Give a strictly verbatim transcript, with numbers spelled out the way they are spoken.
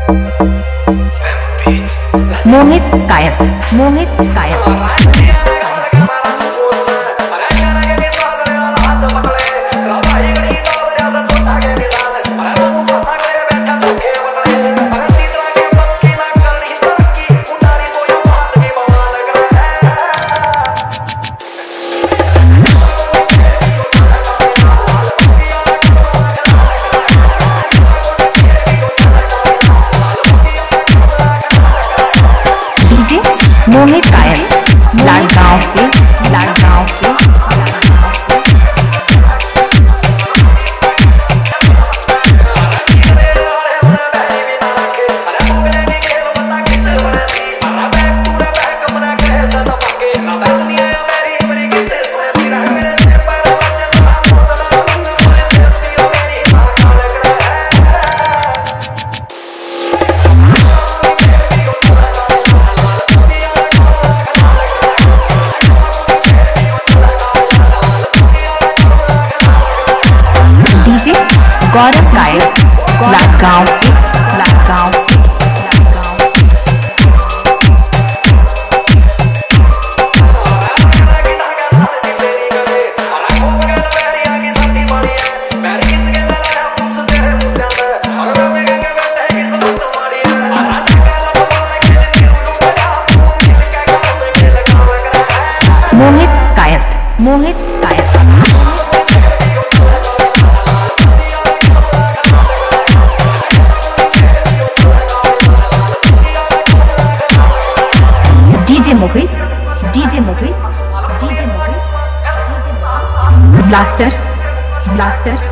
मोहित कायस्थ मोहित कायस्थ मोहित कायस्थ लाड़गांव से लाड़गांव से गौरव कायस्थ लाड़गांव से लाड़गांव से Mohit Kayasth Mohit Kayasth DJ Mohit DJ Mohit DJ Mohit blaster blaster